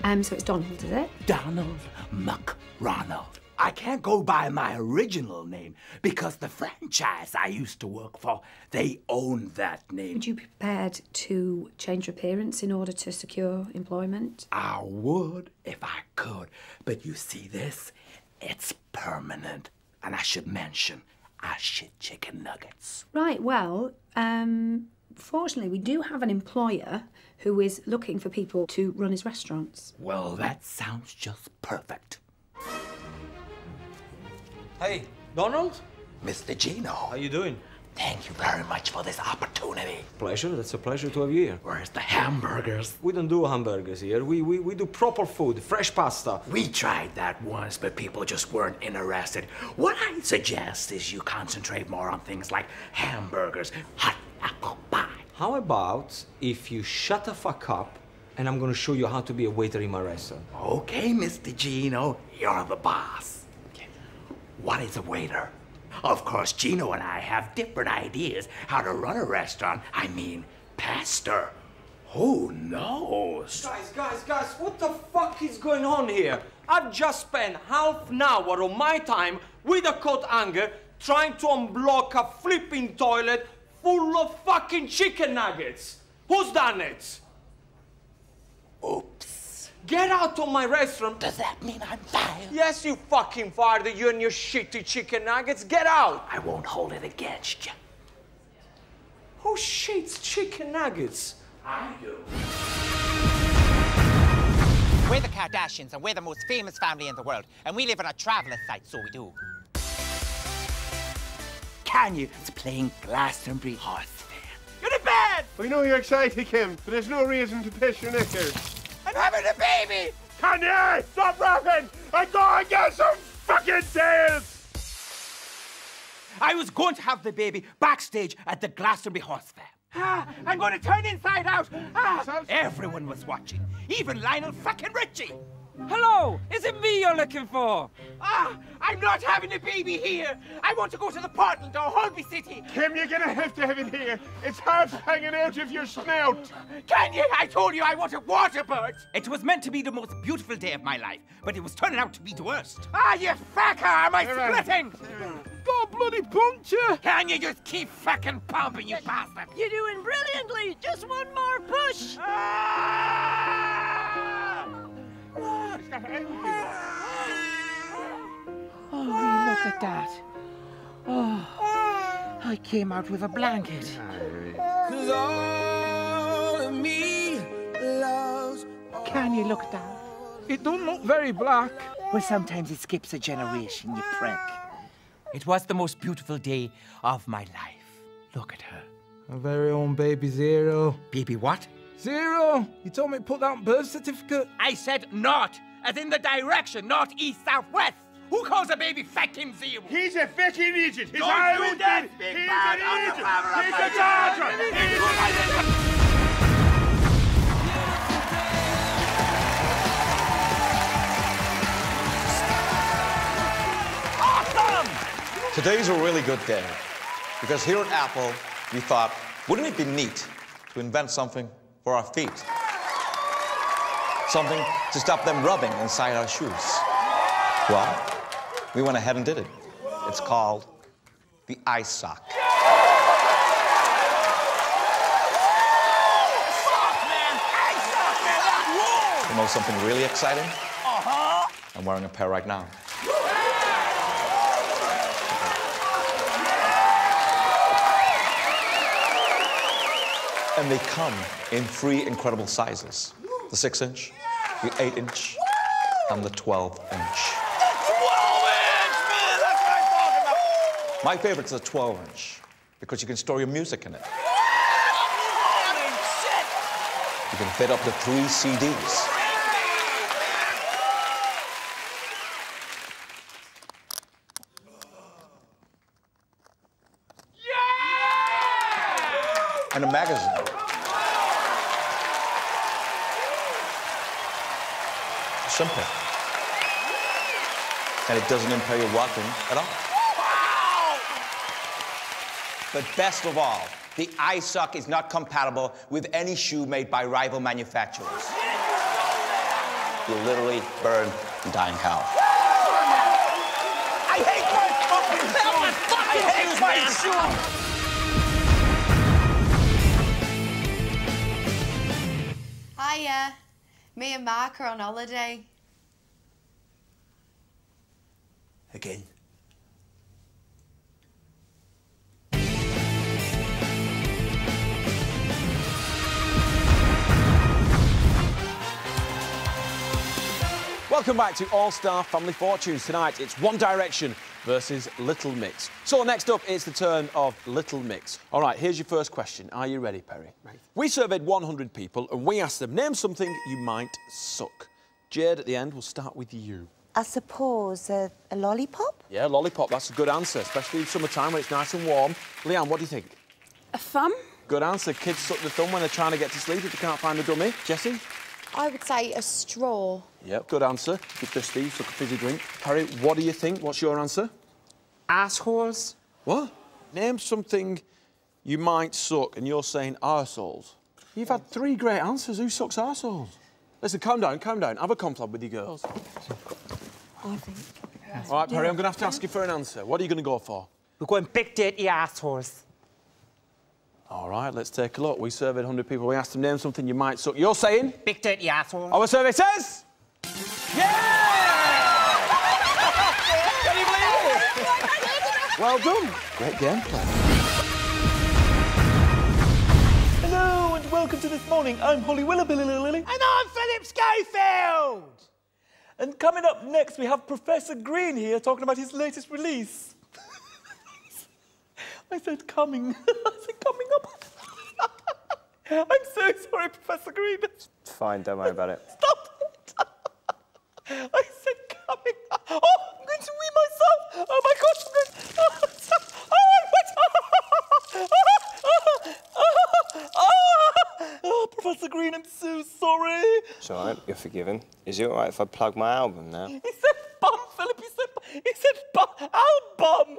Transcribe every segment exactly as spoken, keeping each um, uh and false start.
Um, so it's Donald, is it? Donald McRonald. I can't go by my original name because the franchise I used to work for, they own that name. Would you be prepared to change your appearance in order to secure employment? I would if I could, but you see this? It's permanent. And I should mention, I shit chicken nuggets. Right, well, um, fortunately, we do have an employer who is looking for people to run his restaurants. Well, that sounds just perfect. Hey, Donald? Mister Gino. How you doing? Thank you very much for this opportunity. Pleasure. That's a pleasure to have you here. Where's the hamburgers? We don't do hamburgers here. We, we, we do proper food, fresh pasta. We tried that once, but people just weren't interested. What I suggest is you concentrate more on things like hamburgers, hot apple pie. How about if you shut the fuck up and I'm gonna show you how to be a waiter in my restaurant? Okay, Mister Gino, you're the boss. What is a waiter? Of course, Gino and I have different ideas how to run a restaurant. I mean, pastor. Who knows? Guys, guys, guys, what the fuck is going on here? I've just spent half an hour of my time with a coat hanger trying to unblock a flipping toilet full of fucking chicken nuggets. Who's done it? Oops. Get out of my restaurant. Does that mean I'm fired? Yes, you fucking fired, you and your shitty chicken nuggets. Get out. I won't hold it against you. Who shits chicken nuggets? I do. We're the Kardashians, and we're the most famous family in the world. And we live on a traveller site, so we do. Kanye's playing Glastonbury Horse Fair. You're to bed! I know you're excited, Kim, but there's no reason to piss your knickers. I'm having a baby! Kanye, stop rapping! I go and get some fucking sales! I was going to have the baby backstage at the Glastonbury Horse Fair. Ah, I'm going to turn inside out. Ah, everyone was watching, even Lionel fucking Richie. Hello, is it me you're looking for? Ah, I'm not having a baby here. I want to go to the Portland or Holby City. Kim, you're gonna have to have it here. It's half hanging out of your snout. Kanye, I told you I wanted water birds. It was meant to be the most beautiful day of my life, but it was turning out to be the worst. Ah, you fucker, am I splitting? God bloody puncture! Can you just keep fucking pumping, you bastard? You're doing brilliantly! Just one more push! Ah! Oh, look at that. Oh, I came out with a blanket. Cause all of me loves... Can you look at that? It don't look very black. Well, sometimes it skips a generation, you prick. It was the most beautiful day of my life. Look at her. My very own baby Zero. Baby what? Zero! You told me to put that birth certificate. I said north, as in the direction, north, east, south, west. Who calls a baby fucking Zero? He's a fucking idiot. He's Don't always do that, been. big He's man. an I'm the idiot. father of He's my a charger. Awesome! Today's a really good day, because here at Apple, we thought, wouldn't it be neat to invent something for our feet? Something to stop them rubbing inside our shoes. Well, we went ahead and did it. It's called the eye sock. You know something really exciting? Uh-huh. I'm wearing a pair right now. And they come in three incredible sizes. The six inch, the eight inch, and the twelve inch. twelve inch, man! That's what I'm talking about! My favorite's the twelve inch, because you can store your music in it. Holy shit! You can fit up to three C Ds. Yeah! And a magazine. Simple. And it doesn't impair your walking at all. Wow! But best of all, the eye sock is not compatible with any shoe made by rival manufacturers. you'll literally burn and die in hell. I hate my fucking shoes! I hate my shoes! Hiya. Me and Mark are on holiday. Again. Welcome back to All-Star Family Fortunes. Tonight, it's One Direction versus Little Mix. So next up, it's the turn of Little Mix. All right, here's your first question. Are you ready, Perry? Right. We surveyed one hundred people and we asked them, name something you might suck. Jade, at the end, we'll start with you. I suppose a, a lollipop? Yeah, lollipop, that's a good answer, especially in summertime when it's nice and warm. Leanne, what do you think? A thumb? Good answer. Kids suck the thumb when they're trying to get to sleep if they can't find a dummy. Jessie? I would say a straw. Yep, good answer. Keep thirsty, suck a fizzy drink. Harry, what do you think? What's your answer? Assholes. What? Name something you might suck, and you're saying arseholes. You've had three great answers. Who sucks arseholes? Listen, calm down, calm down. Have a confab with your girls. I think. All right, Perry, I'm going to have to ask you for an answer. What are you going to go for? We're going big dirty assholes. All right, let's take a look. We surveyed one hundred people. We asked them name something you might suck. You're saying? Big dirty assholes. Our survey says... Yeah! Can you believe it? Well done. Great gameplay. Hello and welcome to This Morning. I'm Holly Willoughby. And I'm Philip Schofield. And coming up next, we have Professor Green here talking about his latest release. I said coming. I said coming up. I'm so sorry, Professor Green. It's fine, don't worry about it. Stop it. I said coming up. Oh, I'm going to wee myself. Oh, my gosh, I'm going... Oh, stop. Oh, oh, oh, Professor Green, I'm so sorry. It's all right, you're forgiven. Is it all right if I plug my album now? He said bum, Philip. He said, he said bum. Album.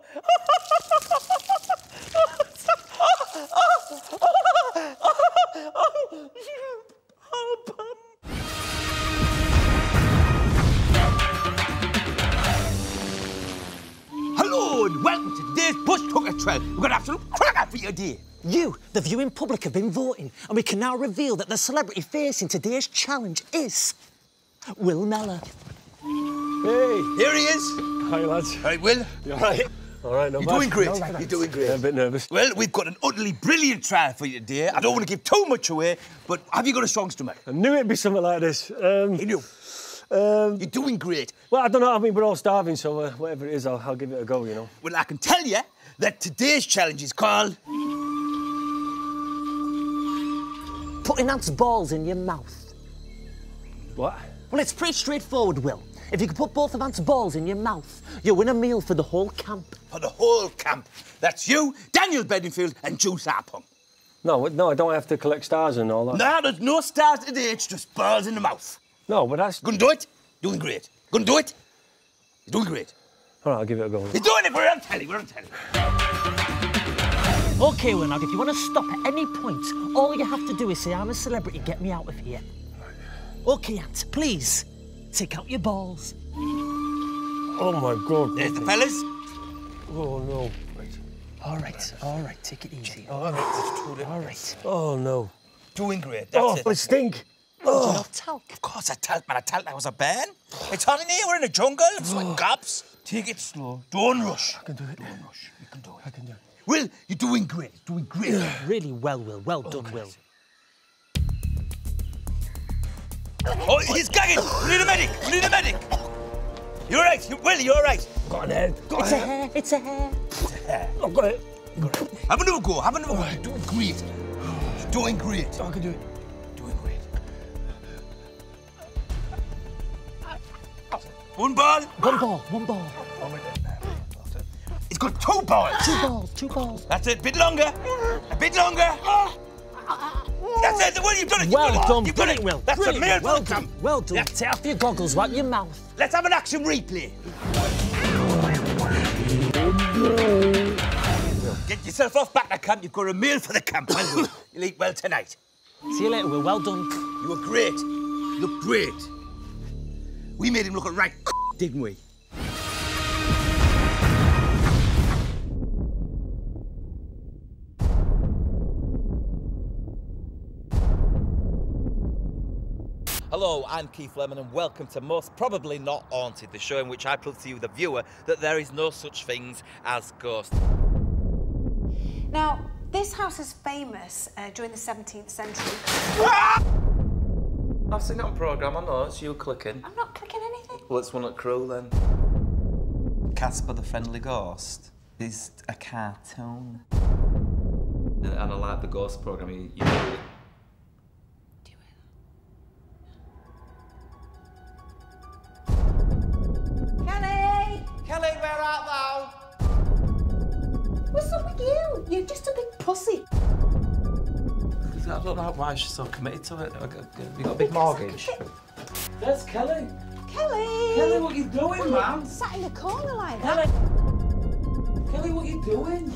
Hello and welcome to today's Bush Tucker Trail. We've got an absolute cracker for you, dear. You, the viewing public, have been voting, and we can now reveal that the celebrity facing today's challenge is Will Mellor. Hey. Here he is. Hi, lads. Hey, Will. You all right? All right, no You're bad. doing great. No, You're doing great. Yeah, a bit nervous. Well, we've got an utterly brilliant trial for you today. I don't want to give too much away, but have you got a song stomach? I knew it'd be something like this. Um, you knew? Um, You're doing great. Well, I don't know. I mean, we're all starving, so uh, whatever it is, I'll, I'll give it a go, you know. Well, I can tell you that today's challenge is called... Putting Ant's balls in your mouth. What? Well, it's pretty straightforward, Will. If you can put both of Ant's balls in your mouth, you'll win a meal for the whole camp. For the whole camp. That's you, Daniel Bedingfield and Juice Harpung. No, no, I don't have to collect stars and all that. No, there's no stars today. It's just balls in the mouth. No, but that's... Gonna do it? Doing great. Gonna do it? You're doing great. All right, I'll give it a go. You're doing it. We're on telly. We're on telly. OK, Will, now, if you want to stop at any point, all you have to do is say, I'm a celebrity, get me out of here. OK, Ant, please, take out your balls. Oh, my God. There's the fellas. Oh, no. Right. All right, all right, take it easy. All right. All right. Oh, no. Doing great. That's oh, it. Oh, it stink. Oh. Do you have talc? Of course I talc, man. I talc like I was a band. It's hot in here. We're in a jungle. I'm sweating gobs. Take it slow. Don't rush. I can do it. Don't rush. You can do it. I can do it. Will, you're doing great. You're doing great. Really well, Will. Well oh, done, Will. Oh, he's gagging. We need a medic. We need a medic. You're all right. You, Will, you're all right. Got an head. Got it's a hair. hair. It's a hair. It's a hair. I've got it. Got it. Have another go. Have another go. You're doing great. You're doing great. I can do it. Doing great. One ball. One ball. One ball. It's got two balls. Two balls. Two balls. That's it. A bit longer. A bit longer. That's it. Well, you've done it. You've well done, done. You've done it. Will. That's Brilliant. a meal well for the done. camp. Well done. Yeah. Take off your goggles. Wipe your mouth. Let's have an action replay. Get yourself off back to camp. You've got a meal for the camp. Well done. You'll eat well tonight. See you later, Will. Well done. You were great. You look great. We made him look a right didn't we? Hello, I'm Keith Lemon and welcome to Most Probably Not Haunted, the show in which I prove to you, the viewer, that there is no such things as ghosts. Now, this house is famous uh, during the seventeenth century. I've seen it on programme, I know, it's you clicking. I'm not clicking anything. Well, it's one at Crew then. Casper the Friendly Ghost is a cartoon. And I like the ghost programme, you, you know it. Kelly! Kelly, where art thou? What's up with you? You're just a big pussy. I don't know why she's so committed to it. Have you got a big mortgage? There's Kelly. Kelly! Kelly, what you doing, man? Sat in the corner like that. Kelly, Kelly, what you doing?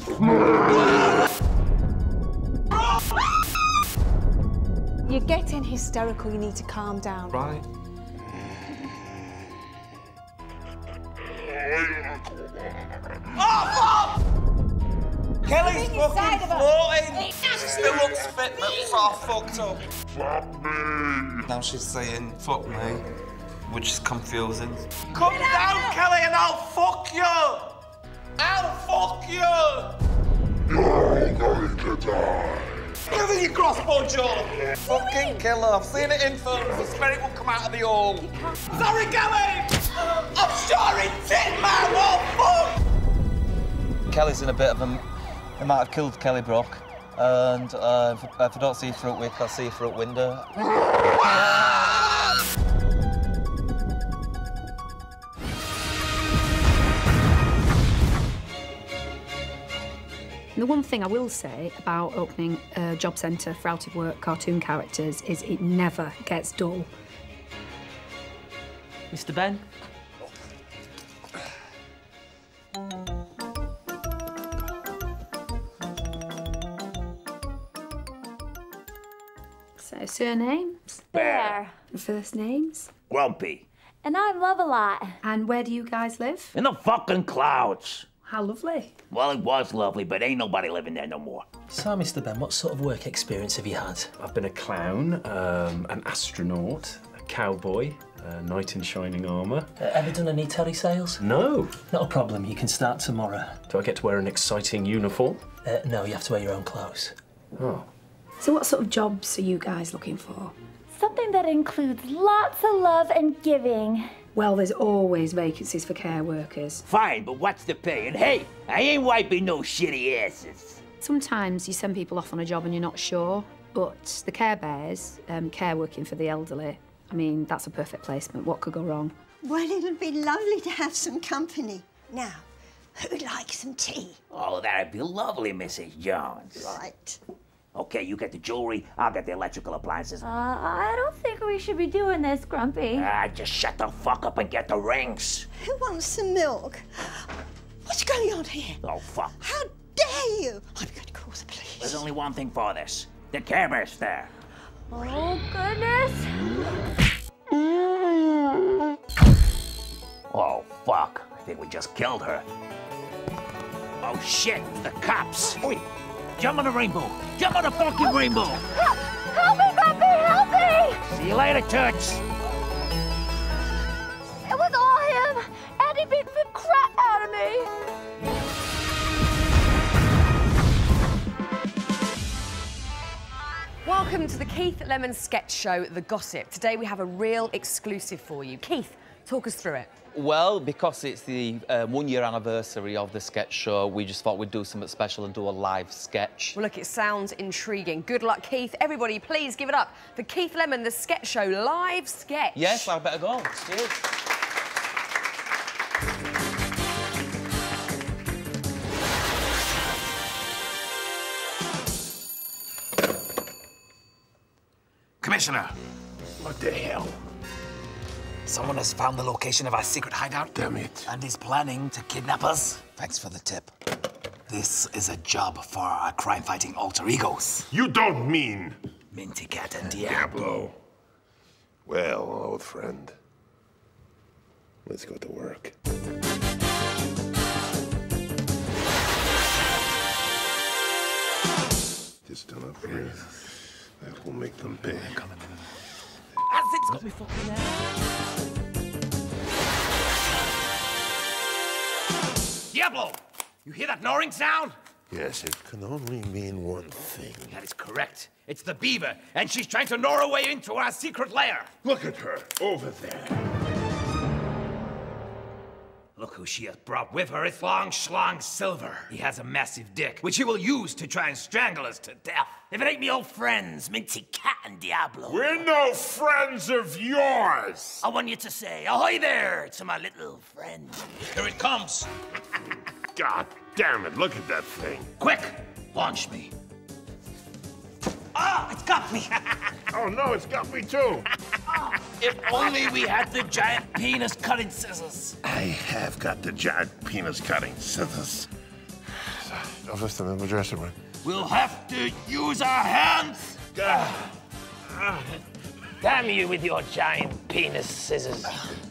You're getting hysterical. You need to calm down. Right. Oh, fuck! Kelly's fucking floating! She still looks fit, but sort of fucked up. Fuck me! Now she's saying, fuck me, which is confusing. Come down, Kelly, and I'll fuck you! I'll fuck you! You're going to die. Give me your crossbow, Joe! Fucking killer. I've seen it in films. The spirit will come out of the hole. Sorry, Kelly! I'm sure it's in my wall, fuck! Kelly's in a bit of a... They might have killed Kelly Brock. And uh, if, if I don't see you through a week, I'll see you through a window. The one thing I will say about opening a job centre for out-of-work cartoon characters is it never gets dull. Mister Ben? So, surnames? Bear. First names? Grumpy. And I'm Love-A-Lot. And where do you guys live? In the fucking clouds. How lovely. Well, it was lovely, but ain't nobody living there no more. So, Mister Ben, what sort of work experience have you had? I've been a clown, um, an astronaut, a cowboy, a knight in shining armour. Uh, ever done any telly sales? No. Not a problem, you can start tomorrow. Do I get to wear an exciting uniform? Uh, no, you have to wear your own clothes. Oh. So what sort of jobs are you guys looking for? Something that includes lots of love and giving. Well, there's always vacancies for care workers. Fine, but what's the pay? And hey, I ain't wiping no shitty asses. Sometimes you send people off on a job and you're not sure, but the Care Bears, um, care working for the elderly, I mean, that's a perfect placement. What could go wrong? Well, it'll be lovely to have some company. Now, who'd like some tea? Oh, that'd be lovely, Missus Jones. Right. Okay, you get the jewelry, I'll get the electrical appliances. Uh, I don't think we should be doing this, Grumpy. Ah, just shut the fuck up and get the rings. Who wants some milk? What's going on here? Oh, fuck. How dare you? I'm going to call the police. There's only one thing for this. The Care Bears fair. Oh, goodness. Oh, fuck. I think we just killed her. Oh, shit, the cops. Oi, jump on the rainbow. Jump on the fucking rainbow. Help, help me, Grumpy, help me! See you later, Toots. It was all him, and he beat the crap out of me. Welcome to the Keith Lemon sketch show, The Gossip. Today we have a real exclusive for you. Keith, talk us through it. Well, because it's the uh, one-year anniversary of the sketch show, we just thought we'd do something special and do a live sketch. Well, look, it sounds intriguing. Good luck, Keith. Everybody, please give it up for Keith Lemon, the sketch show live sketch. Yes, I better go. Cheers. Commissioner. What the hell? Someone has found the location of our secret hideout. Damn it. And is planning to kidnap us. Thanks for the tip. This is a job for our crime-fighting alter egos. You don't mean... Minty Cat and Diablo. Well, old friend, Let's go to work. Just done up here. That will make them big. As it's got me fucking there. Diablo! You hear that gnawing sound? Yes, it can only mean one thing. That is correct. It's the beaver, and she's trying to gnaw her way into our secret lair. Look at her, over there. Look who she has brought with her. It's Long Schlong Silver. He has a massive dick, which he will use to try and strangle us to death. If it ain't me old friends, Minty Cat and Diablo. We're no friends of yours! I want you to say, ahoy there, to my little friend. Here it comes. God damn it, look at that thing. Quick, launch me. Ah, it's got me. Oh no, it's got me too. If only we had the giant penis cutting scissors. I have got the giant penis cutting scissors. I'll just them in the dressing room. We'll have to use our hands. Ah. Ah. Damn you with your giant penis scissors.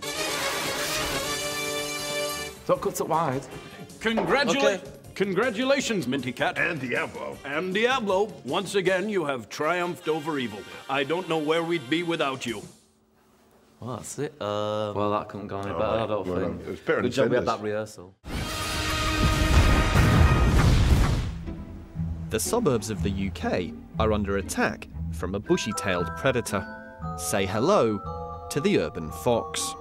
Don't cut it wide. Congratulations. Okay. Congratulations, Minty Cat. And Diablo. And Diablo. Once again, you have triumphed over evil. I don't know where we'd be without you. Well, that's it. Uh, well, that couldn't go any better, right. I don't well, think. It was better Good than job we had Cinder's. that rehearsal. The suburbs of the U K are under attack from a bushy-tailed predator. Say hello to the urban fox.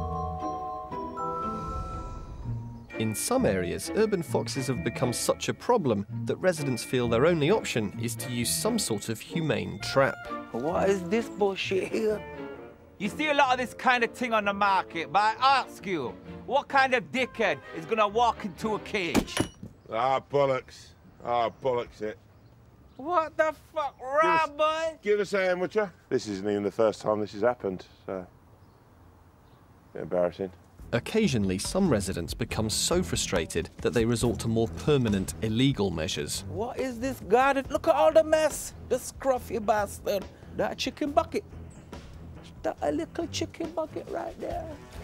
In some areas, urban foxes have become such a problem that residents feel their only option is to use some sort of humane trap. What is this bullshit here? You see a lot of this kind of thing on the market, but I ask you, what kind of dickhead is gonna walk into a cage? Ah, bollocks. Ah, bollocks it. What the fuck, right, boy? Give us a hand, would you? This isn't even the first time this has happened, so... a bit embarrassing. Occasionally, some residents become so frustrated that they resort to more permanent illegal measures. What is this garden? Look at all the mess. The scruffy bastard. That chicken bucket. That a little chicken bucket right there.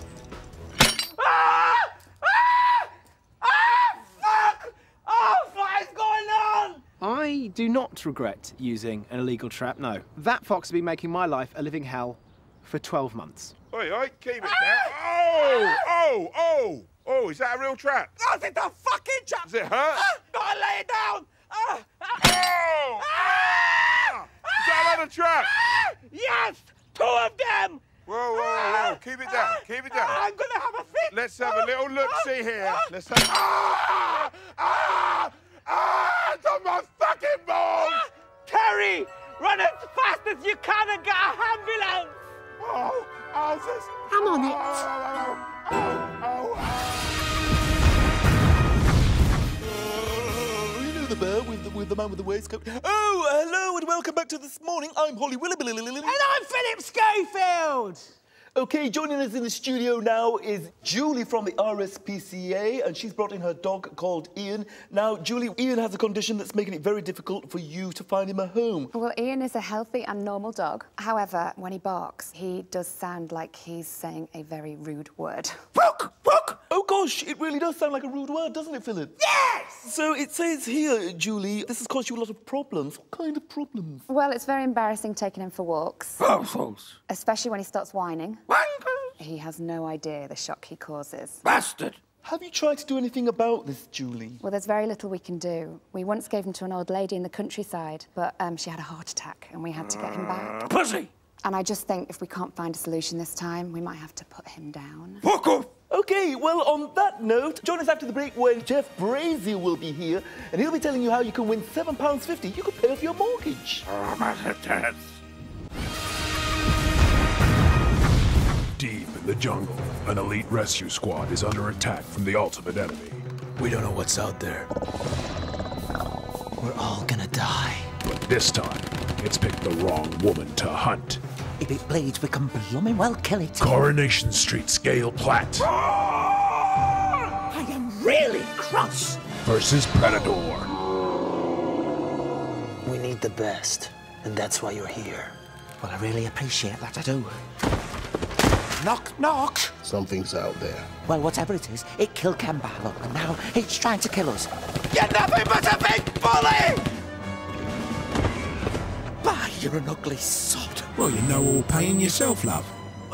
Ah! Ah! Ah! Fuck! Oh, what is going on? I do not regret using an illegal trap, no. That fox has been making my life a living hell for twelve months. Oi, oi, keep it down. Oh, oh, oh, oh, is that a real trap? That's it, the fucking trap. Does it hurt? Ah, gotta lay it down. Ah, ah, oh! ah, Is that another trap? Ah, yes, two of them. Whoa, whoa, whoa, whoa, keep it down, keep it down. I'm gonna have a fit. Let's have a little look-see here. Let's have... Ah! Ah! Ah! It's on my fucking balls! Ah, Terry, run as fast as you can and get an ambulance. Oh, oh, this... I'm on it. Oh, oh, oh, oh. You know the bear with the, with the man with the waistcoat? Oh, hello and welcome back to This Morning. I'm Holly Willoughby. And I'm Philip Schofield. Okay, joining us in the studio now is Julie from the R S P C A, and she's brought in her dog called Ian. Now, Julie, Ian has a condition that's making it very difficult for you to find him a home. Well, Ian is a healthy and normal dog. However, when he barks, he does sound like he's saying a very rude word. Fuck! Fuck! Oh, gosh, it really does sound like a rude word, doesn't it, Philip? Yes! So it says here, Julie, this has caused you a lot of problems. What kind of problems? Well, it's very embarrassing taking him for walks. False. Especially when he starts whining. He has no idea the shock he causes. Bastard! Have you tried to do anything about this, Julie? Well, there's very little we can do. We once gave him to an old lady in the countryside, but um, she had a heart attack and we had to get him back. Pussy! And I just think if we can't find a solution this time, we might have to put him down. Fuck off! OK, well, on that note, join us after the break when Jeff Brazier will be here, and he'll be telling you how you can win seven pounds fifty you could pay off your mortgage. Deep in the jungle, an elite rescue squad is under attack from the ultimate enemy. We don't know what's out there. We're all gonna die. But this time, it's picked the wrong woman to hunt. If it bleeds, we can blooming well kill it. Coronation Street Scale Plat I am really cross. versus Predator. We need the best, and that's why you're here. Well, I really appreciate that, I do. Knock, knock. Something's out there. Well, whatever it is, it killed Campbell, and now it's trying to kill us. You're nothing but a big bully! Bah, you're an ugly sod. Well, you're no all paying yourself, love.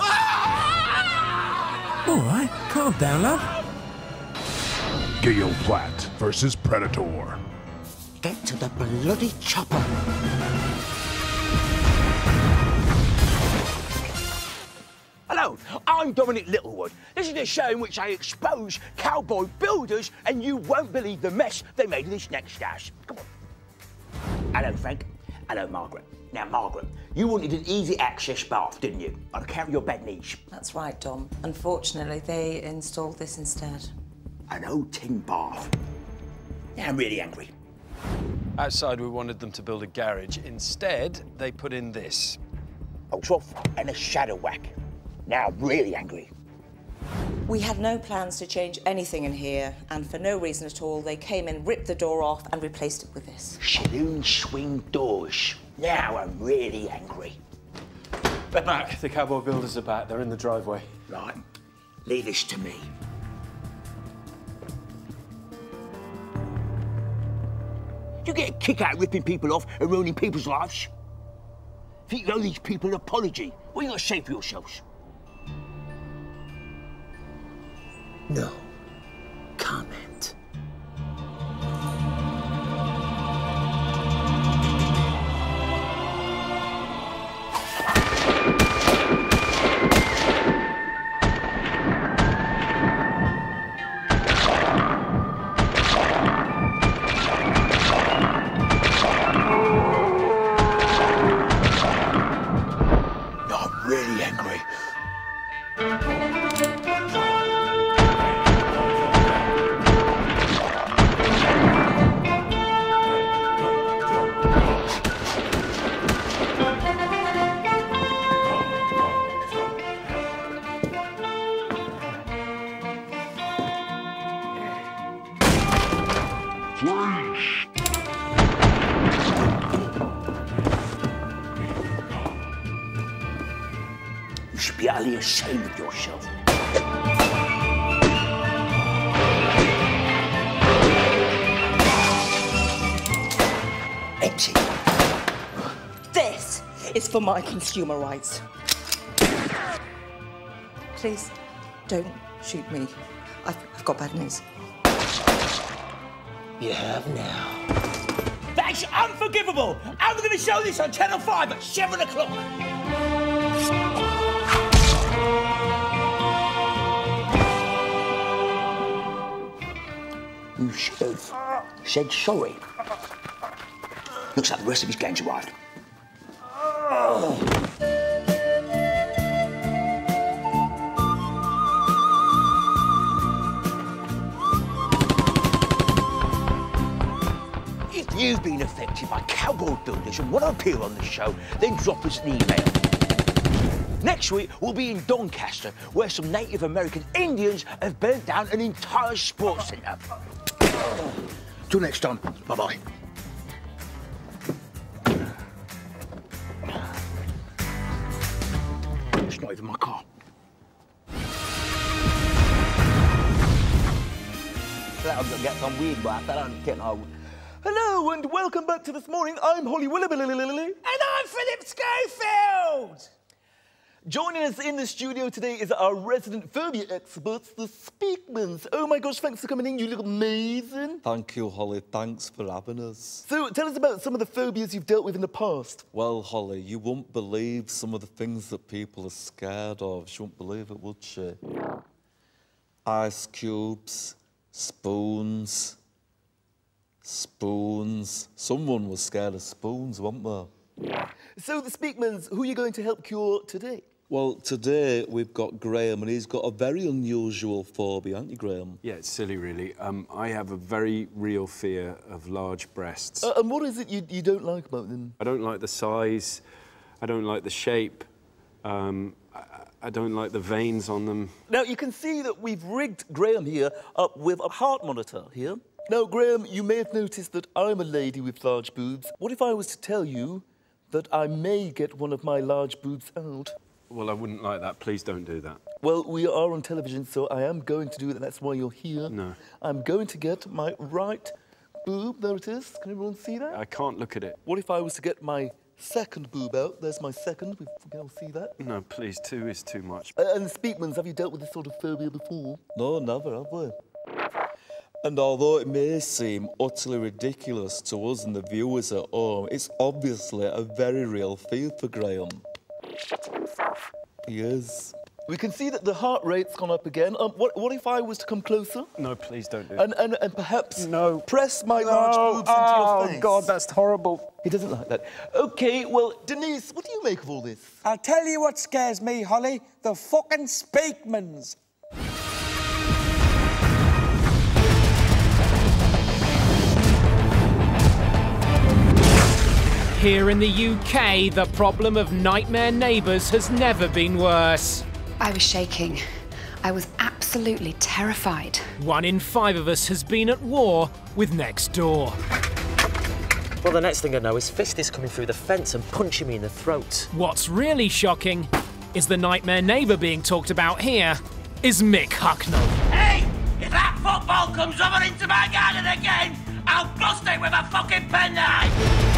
All right, calm down, love. Gale Platt versus Predator. Get to the bloody chopper. Hello, I'm Dominic Littlewood. This is a show in which I expose cowboy builders, and you won't believe the mess they made of this next house. Come on. Hello, Frank. Hello, Margaret. Now, Margaret, you wanted an easy access bath, didn't you? On account of your bad knees. That's right, Dom. Unfortunately, they installed this instead. An old tin bath. Now I'm really angry. Outside, we wanted them to build a garage. Instead, they put in this. A trough and a shadow whack. Now I'm really angry. We had no plans to change anything in here, and for no reason at all, they came in, ripped the door off, and replaced it with this. Saloon swing doors. Now I'm really angry. They're back. The cowboy builders are back. They're in the driveway. Right. Leave this to me. You get a kick out of ripping people off and ruining people's lives? Think you owe these people an apology? What are you got to say for yourselves? No comment. I'm really angry. You should be utterly ashamed of yourself. Empty. This is for my consumer rights. Please, don't shoot me. I've, I've got bad news. You have now. That's unforgivable! I'm going to show this on Channel five at seven o'clock. You should have said sorry. Looks like the rest of his gang's arrived. If you've been affected by cowboy builders and want to appear on the show, then drop us an email. Next week, we'll be in Doncaster, where some Native American Indians have burnt down an entire sports centre. Till next time, bye-bye. It's not even my car. That'll get some weird, but that don't get no. Hello and welcome back to This Morning. I'm Holly Willibilly. And I'm Philip Schofield! Joining us in the studio today is our resident phobia experts, the Speakmans. Oh my gosh, thanks for coming in, you look amazing. Thank you, Holly. Thanks for having us. So, tell us about some of the phobias you've dealt with in the past. Well, Holly, you won't believe some of the things that people are scared of. She won't believe it, would she? Ice cubes, spoons, spoons. Someone was scared of spoons, weren't they? So, the Speakmans, who are you going to help cure today? Well, today we've got Graham, and he's got a very unusual phobia, hasn't you, Graham? Yeah, it's silly, really. Um, I have a very real fear of large breasts. Uh, and what is it you, you don't like about them? I don't like the size. I don't like the shape. Um, I, I don't like the veins on them. Now, you can see that we've rigged Graham here up with a heart monitor here. Now, Graham, you may have noticed that I'm a lady with large boobs. What if I was to tell you that I may get one of my large boobs out? Well, I wouldn't like that. Please don't do that. Well, we are on television, so I am going to do it, and that's why you're here. No. I'm going to get my right boob. There it is. Can everyone see that? I can't look at it. What if I was to get my second boob out? There's my second. We can all see that. No, please. Two is too much. Uh, and Speakmans, have you dealt with this sort of phobia before? No, never, have we? And although it may seem utterly ridiculous to us and the viewers at home, it's obviously a very real fear for Graham. He is. We can see that the heart rate's gone up again. Um, what, what if I was to come closer? No, please don't do and, that. and, and perhaps no. press my no. large boobs into oh, your face? Oh, God, that's horrible. He doesn't like that. OK, well, Denise, what do you make of all this? I'll tell you what scares me, Holly. The fucking Speakmans. Here in the U K, the problem of nightmare neighbours has never been worse. I was shaking. I was absolutely terrified. One in five of us has been at war with next door. Well, the next thing I know is Fist is coming through the fence and punching me in the throat. What's really shocking is the nightmare neighbour being talked about here is Mick Hucknall. Hey! If that football comes over into my garden again, I'll bust it with a fucking penknife!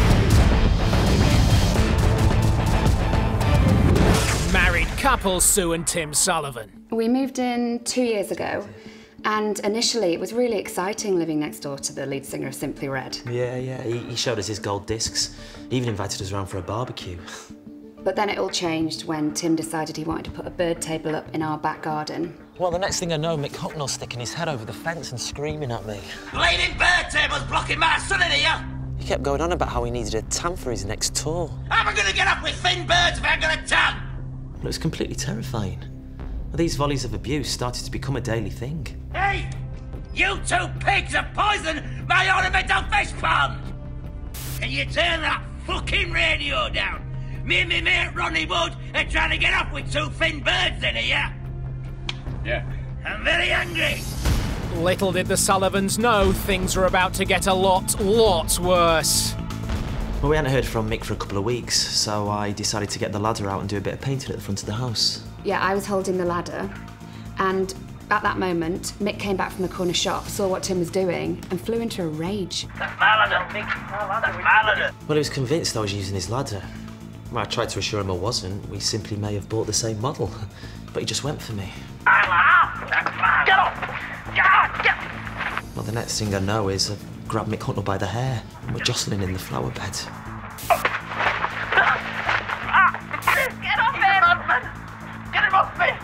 Married couple Sue and Tim Sullivan. We moved in two years ago, and initially it was really exciting living next door to the lead singer of Simply Red. Yeah, yeah, he, he showed us his gold discs. He even invited us round for a barbecue. But then it all changed when Tim decided he wanted to put a bird table up in our back garden. Well, the next thing I know, Mick Hucknall's sticking his head over the fence and screaming at me. Bleeding bird table's blocking my son in here! He kept going on about how he needed a tan for his next tour. How am I going to get up with thin birds if I ain't got a tan? It was completely terrifying. These volleys of abuse started to become a daily thing. Hey! You two pigs have poisoned my ornamental fish pond! Can you turn that fucking radio down? Me and me mate Ronnie Wood are trying to get up with two thin birds in here. Yeah. I'm very angry. Little did the Sullivans know things were about to get a lot, lot worse. Well, we hadn't heard from Mick for a couple of weeks, so I decided to get the ladder out and do a bit of painting at the front of the house. Yeah, I was holding the ladder, and at that moment, Mick came back from the corner shop, saw what Tim was doing, and flew into a rage. That's my ladder, Mick. That's my ladder. Well, he was convinced I was using his ladder. Well, I tried to assure him I wasn't. We simply may have bought the same model. But he just went for me. Get off! Get Get Well, the next thing I know is I grabbed Mick Hucknall by the hair and we're jostling in the flower bed. Get off him! Get him off me!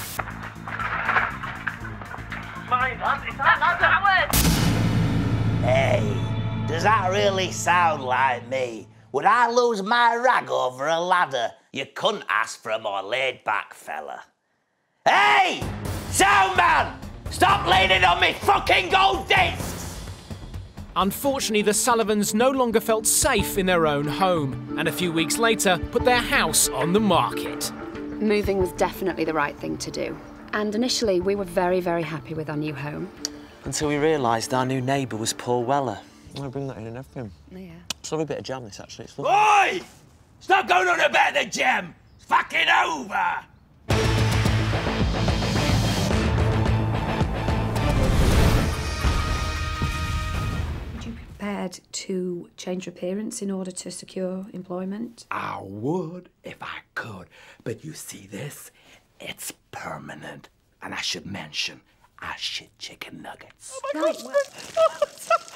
My lad, is that not Hey, does that really sound like me? Would I lose my rag over a ladder? You couldn't ask for a more laid-back fella. Hey! Sound man! Stop leaning on me fucking gold discs! Unfortunately, the Sullivans no longer felt safe in their own home, and a few weeks later put their house on the market. Moving was definitely the right thing to do. And initially, we were very, very happy with our new home. Until we realised our new neighbour was Paul Weller. I'm going to bring that in and everything. Yeah. It's a bit of jam, this, actually. It's lovely. Oi! Stop going on about the jam! It's fucking over! Would you be prepared to change your appearance in order to secure employment? I would if I could, but you see this? It's permanent. And I should mention, I shit chicken nuggets. Oh my God.